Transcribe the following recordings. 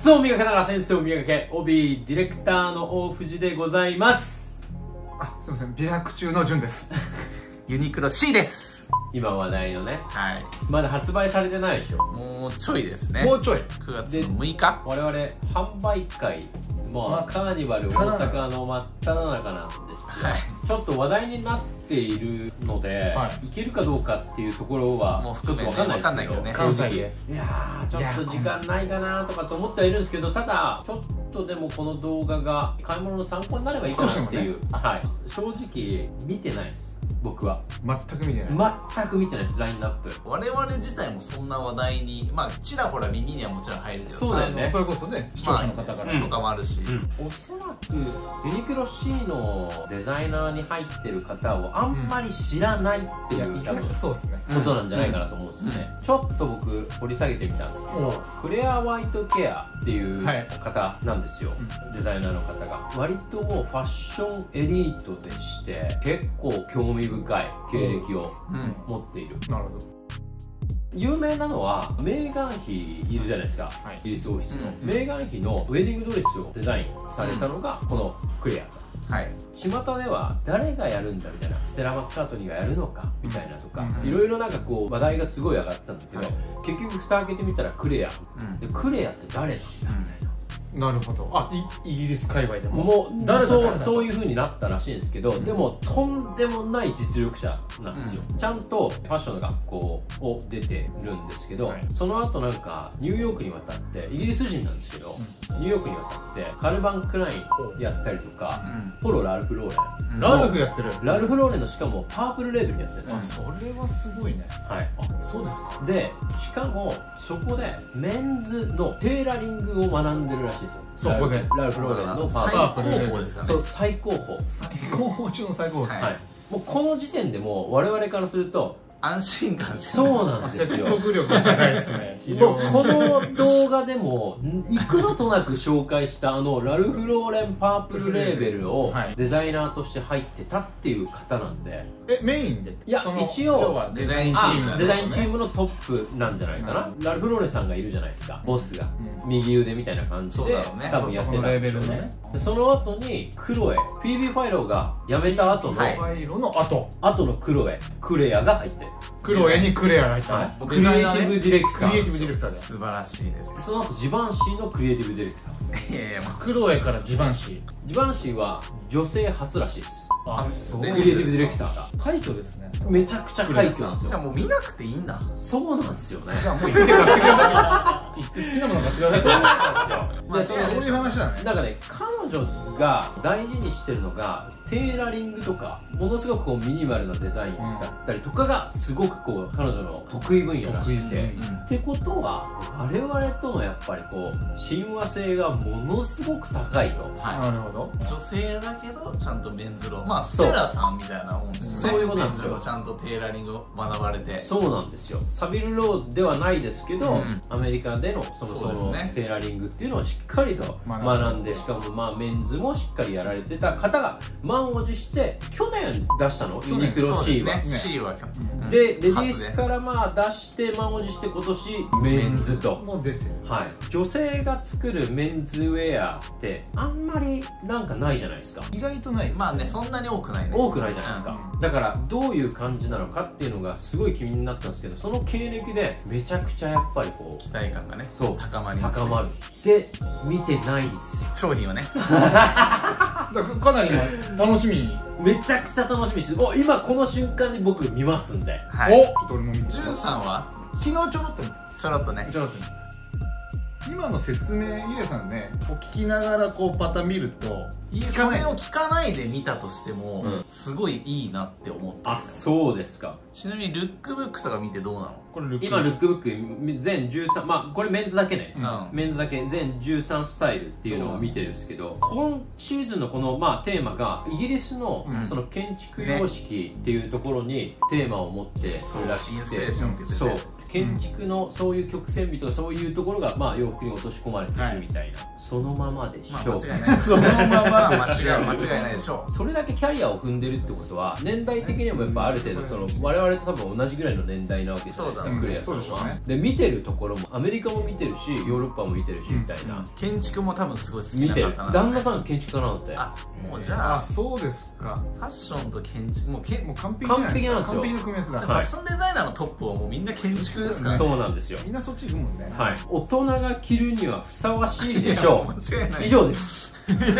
術を磨けながらセンスを磨け、帯ディレクターの大藤でございます。 あ、すみません、美白中の潤です。 ユニクロ C です。 今話題のね、 はい。 まだ発売されてないでしょ。 もうちょいですね。 もうちょい。 9月の6日。 我々販売会もうカーニバル大阪の真っ只中なんですよ、はい、ちょっと話題になっているので、はい、いけるかどうかっていうところはちょっと分かんないですけど、 ね、 関西でいやーちょっと時間ないかなとかと思ってはいるんですけど、ただちょっとでもこの動画が買い物の参考になればいいかなっていう、ね、はい、正直見てないです。僕は全く見てない。 全く見てないです。ラインナップ我々自体もそんな話題にまあちらほら耳にはもちろん入るけど、 そうだよね、 それこそね視聴者の方からとかもあるし、 おそらくユニクロ C のデザイナーに入ってる方をあんまり知らないっていう多分そうですねことなんじゃないかなと思うんですよね。ちょっと僕掘り下げてみたんですけど、クレア・ワイトケアっていう方なんですよ、デザイナーの方が。割ともうファッションエリートでして結構興味深い経歴を持っている。 なるほど。 有名なのはメーガン妃いるじゃないですか、はい、イギリス王室の、メーガン妃のウェディングドレスをデザインされたのがこのクレア、はい、巷では誰がやるんだみたいな、ステラ・マッカートニーがやるのかみたいなとか、いろいろなんかこう話題がすごい上がってたんだけど、結局蓋開けてみたらクレア、でクレアって誰なんだみたいな。 なるほど。あ、イギリス界隈でももうそういう風になったらしいんですけど、でもとんでもない実力者なんですよ、ちゃんとファッションの学校を出てるんですけど、その後なんかニューヨークに渡って、イギリス人なんですけど、ニューヨークに渡ってカルバン・クラインやったりとか、ポロ・ラルフ・ローレン、 ラルフやってる。 ラルフ・ローレンのしかもパープルレーベルやってるんですよ。 それはすごいね。はい。あ、そうですか。 でしかもそこでメンズのテーラリングを学んでるらしいですよ。 そこでラルフ・ローレンのパープルレーベルですかね。 そう、最高峰中の最高峰。 はい。もうこの時点でもう我々からすると安心感。 そうなんですよ。 説得力が高いですね。 もうこの動画でも幾度となく紹介したラルフ・ローレンパープルレーベルをデザイナーとして入ってたっていう方なんで、 メインで、 いや一応デザインチームのトップなんじゃないかな。ラルフ・ローレンさんがいるじゃないですか、ボスが右腕みたいな感じで多分やってたんでしょうね。その後にクロエ、フィービー・ファイローが辞めた後の後のクロエ、クレアが入ってる。 クロエにクレアが入ったね。 クリエイティブディレクター。 クリエイティブディレクターで素晴らしいです。 その後ジバンシーのクリエイティブディレクター。 いやいや、クロエからジバンシーは女性初らしいです。 あ、そう。 クリエイティブディレクターが快挙ですね。 めちゃくちゃ快挙なんですよ。 じゃあもう見なくていいんだ。 そうなんですよね。 じゃあもう行って買ってください。行って好きなもの買ってください。 そうなんですよ。 そういう話だね。 なんかね、彼女が大事にしてるのがテーラリングとか、ものすごくこうミニマルなデザインだったりとかがすごくこう彼女の得意分野らしくて、ってことは我々とのやっぱりこう親和性がものすごく高いと。 なるほど。 女性だけどちゃんとメンズロー、まあステラさんみたいなもんですね。 そういうことなんですよ。 ちゃんとテーラリングを学ばれて。 そうなんですよ。サビルローではないですけど、アメリカでのそのテーラリングっていうのをしっかりと学んで、しかもまあメンズもしっかりやられてた方が満を持して去年出したの、ユニクロ C は。 C はでレディースからまあ出して満を持して今年メンズともう出てる。 はい。女性が作るメンズウェアってあんまりなんかないじゃないですか。 意外とないです。 まあね、そんなに多くないね。 多くないじゃないですか。だからどういう感じなのかっていうのがすごい気になったんですけど、その経歴でめちゃくちゃやっぱりこう期待感がね、 そう高まりますね。 高まる。で見てないですよ、 商品はね。 かなり楽しみに。 めちゃくちゃ楽しみにして、もう今この瞬間に僕見ますんで。 はい。 お、ちょっと俺も見て。 ジュンさんは昨日ちょろっとちょろっとね。 今の説明、ゆうやさんね、こう聞きながらこうパタ見ると、 それを聞かないで見たとしても、すごいいいなって思って。 あ、そうですか。 ちなみにルックブックとか見てどうなの？ 今ルックブック全13、まあこれメンズだけね、メンズだけ全13スタイルっていうのを見てるんですけど、今シーズンのこのまあテーマがイギリスのその建築様式っていうところにテーマを持ってるらしくて、そう建築のそういう曲線美とかそういうところがまあ洋服に落とし込まれているみたいな、そのままでしょう。 間違いない。そのまま間違いないでしょう。 それだけキャリアを踏んでるってことは年代的にもやっぱある程度その我々と多分同じぐらいの年代なわけじゃないですか、クレアさんは。で見てるところもアメリカも見てるしヨーロッパも見てるしみたいな。 建築も多分すごい好きな方な。 旦那さん建築家なのって。 あ、もうじゃあそうですか。 ファッションと建築もう完璧なんですよ。 完璧の組み合わせだ。 ファッションデザイナーのトップはもうみんな建築ですから。 そうなんですよ。 みんなそっち行くもんね。 はい。大人が着るにはふさわしいでしょう。 間違いない。 以上です。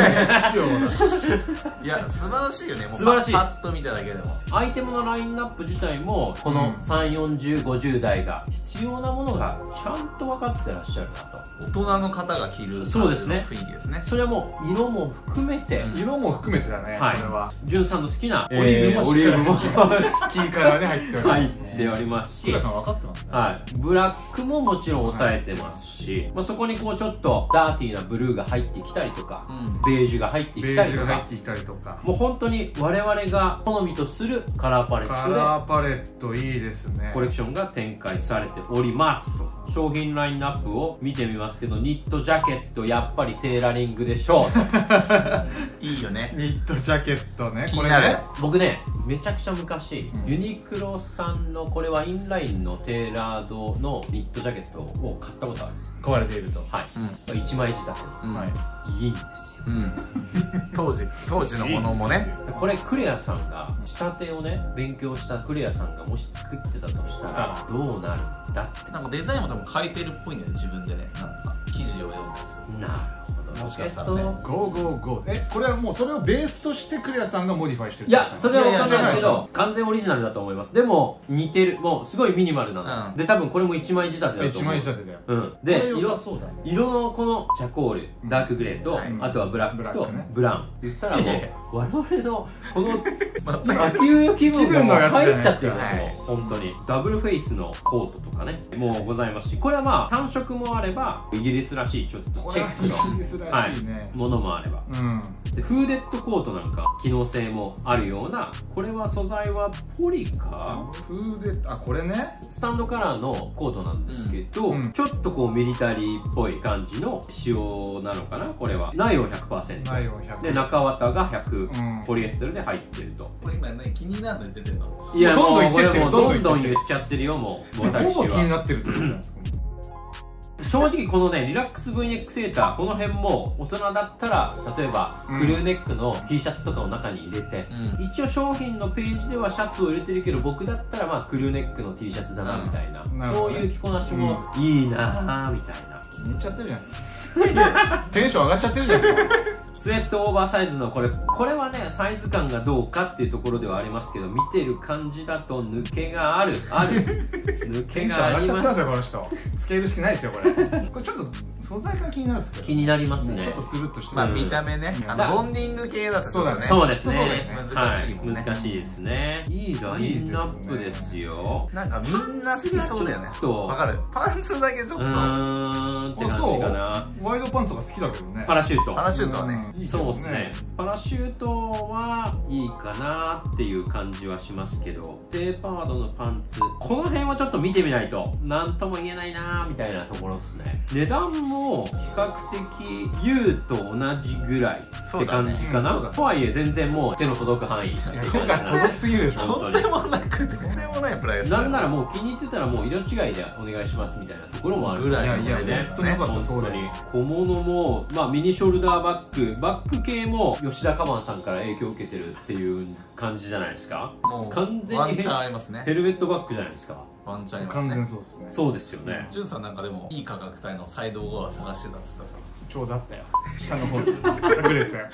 いや素晴らしいよね。 素晴らしいです。 パッと見ただけでもアイテムのラインナップ自体もこの30、40、50代が必要なものがちゃんと分かってらっしゃるなと。 大人の方が着るそうですね、 雰囲気ですね。 それはもう色も含めて、 色も含めてだね。 はい、 これはじゅんさんの好きなオリーブもキーからね入っておりますし、 クレアさん分かってますね。 はい、ブラックももちろん抑えてますし、まあそこにこうちょっとダーティーなブルーが入ってきたりとか、ベージュが入ってきたりとか、もう本当に我々が好みとするカラーパレットで、 カラーパレットいいですね。 コレクションが展開されておりますと。商品ラインナップを見てみますけど、ニットジャケットやっぱりテーラリングでしょう。いいよね。 ニットジャケットね。 これね、 僕ねめちゃくちゃ昔、ユニクロさんのこれはインラインのテーラードのニットジャケットを買ったことあるんです。 買われていると。 はい、1枚仕立ての、いいんですよ。 当時のものもね。 これクレアさんが仕立てをね勉強したクレアさんがもし作ってたとしたらどうなるんだって。 なんかデザインも多分変えてるっぽいんだよね、自分でね。なんか記事を読んだんですよ。 なるほど。 もしかしたらね。 ゴーゴーゴー。これはもうそれをベースとしてクレアさんがモディファイしてる。 いや、それは分かんないですけど完全オリジナルだと思います。でも似てる、もうすごいミニマルなので、多分これも1枚仕立てだと思う。 1枚仕立てだよ。 で色のこのチャコールダークグレーと、あとはブラックとブラウン言ったらもう我々のこの秋冬気分がもう入っちゃってるんですよ。本当にダブルフェイスのコートとかねもうございますし、これはまあ単色もあればイギリスらしいちょっとチェックのものもあれば、でフーデッドコートなんか機能性もあるような、これは素材はポリかフーデッド、これねスタンドカラーのコートなんですけど、ちょっとこうミリタリーっぽい感じの仕様なのかな。これはナイロン 100% で中綿が100、ポリエステルで入ってると。 これ今ね気になるの出てるの。 いやもうこれもうどんどん言っちゃってるよ。もう私はほぼ気になってるってことじゃないですか。 正直このねリラックス V ネックセーター、この辺も大人だったら例えばクルーネックの T シャツとかの中に入れて、一応商品のページではシャツを入れてるけど僕だったらまあクルーネックの T シャツだなみたいな、そういう着こなしもいいなぁみたいな。 気に入っちゃってるじゃないですか。テンション上がっちゃってるじゃないですか。 スウェットオーバーサイズのこれはねサイズ感がどうかっていうところではありますけど、見てる感じだと抜けがある抜けがあります。 この人スケール式ないですよこれ。これちょっと素材が気になるんですけど。 気になりますね。 ちょっとつるっとして。 まあ見た目ね、ボンディング系だとそうですね。 難しいもんね。 難しいですね。いいラインナップですよ。 なんかみんな好きそうだよね。わかる。パンツだけちょっとって感じかな。 ワイドパンツが好きだけどね。 パラシュートはね。 そうですね。パラシュートはいいかなっていう感じはしますけど、テーパードのパンツこの辺はちょっと見てみないと何とも言えないなみたいなところですね。値段も比較的 U と同じぐらいって感じかな。とはいえ全然もう手の届く範囲。 届きすぎるでしょ。 とんでもなくとんでもないプライス。 なんならもう気に入ってたらもう色違いでお願いしますみたいなところもあるぐらいね。本当によかった。そうだに小物もまあミニショルダーバッグ系も吉田カバンさんから影響を受けてるっていう感じじゃないですか。完全にワンチャンありますね。 ヘルメットバッグじゃないですか。 ワンチャンありますね。 完全そうですね。 そうですよね。 ジュンさんなんかでもいい価格帯のサイドゴア探してたっつったから。 ちょうどあったよ。下の方に隠れてたよ。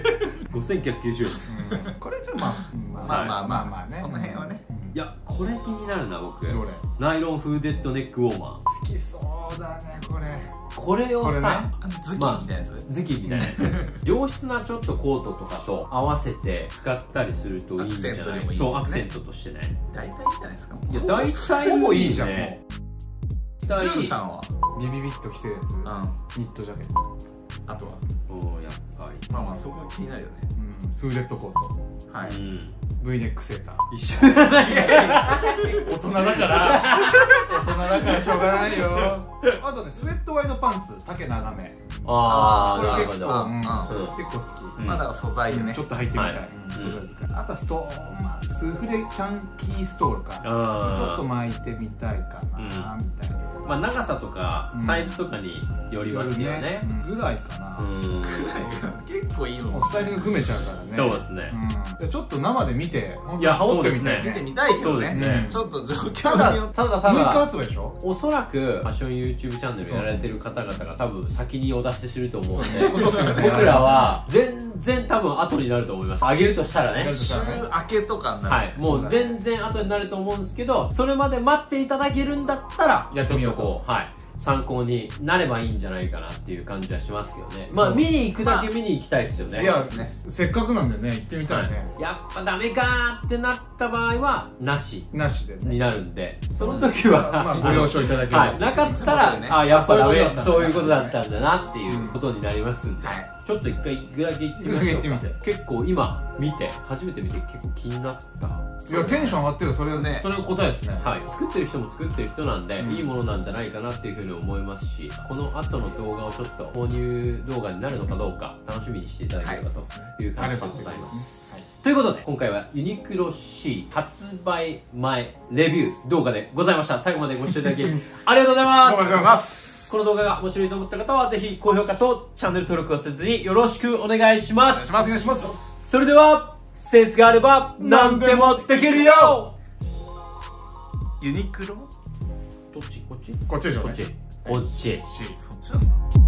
5990円です。 これじゃまあね。 その辺はね。 いやこれ気になるな僕。ナイロンフーデッドネックウォーマー。 好きそうだねこれ。 これをさ、 ズキみたいなやつ。 ズキみたいなやつ。上質なちょっとコートとかと合わせて使ったりするといいんじゃない。そうアクセントとしてね。 大体いいじゃないですか。 いや大体ほぼいいじゃん。 ジュンさんはビビビッと着てるやつ。ニットジャケット。 あとはやっぱりまあまあそこが気になるよね。 フーデットコート、 はい、 V ネックセーター一緒じゃない大人だから大人だからしょうがないよ。あとねスウェットワイドパンツ丈長め、 ああなるほど、 結構好き。 まあだから素材でねちょっと履いてみたい。あとはストーン、まあスフレチャンキーストールか、ちょっと巻いてみたいかなみたいな。 まあ長さとかサイズとかによりますよね。 ぐらいかな。 結構いいもん。 スタイリング組めちゃうからね。 そうですね。 ちょっと生で見て、本当に羽織ってみて見てみたいけどね。ちょっと状況によって。 ただ 6日発売でしょ。 おそらくファッション YouTube チャンネルやられてる方々が多分先にお出しすると思うんで、僕らは全然多分後になると思います。あげるとしたらね。 週明けとかになる。 はい、もう全然後になると思うんですけど、それまで待っていただけるんだったらやってみようと、はい、参考になればいいんじゃないかなっていう感じはしますけどね。まあ見に行くだけ見に行きたいですよね。 いやせっかくなんでね行ってみたいね。 やっぱダメかーってなった場合はなしでになるんで、その時はまあご了承いただければ。 なかったらあやっぱダメ、そういうことだったんだなっていうことになりますんで、ちょっと一回行くだけ行ってみましょうか。結構今見て初めて見て結構気になった。 いやテンション上がってる。それね、それが答えですね。 はい、作ってる人も作ってる人なんで、いいものなんじゃないかなっていうふうに思いますし、この後の動画をちょっと購入動画になるのかどうか楽しみにしていただければという感じでございます。ということで今回はユニクロ C 発売前レビュー動画でございました。最後までご視聴いただきありがとうございます。 ありがとうございます。 この動画が面白いと思った方はぜひ高評価とチャンネル登録をせずによろしくお願いします。 お願いします。 それではセンスがあれば何でもできるよ。 ユニクロどっち？こっち？ こっちでしょうね。 こっち。 そっちなんだ。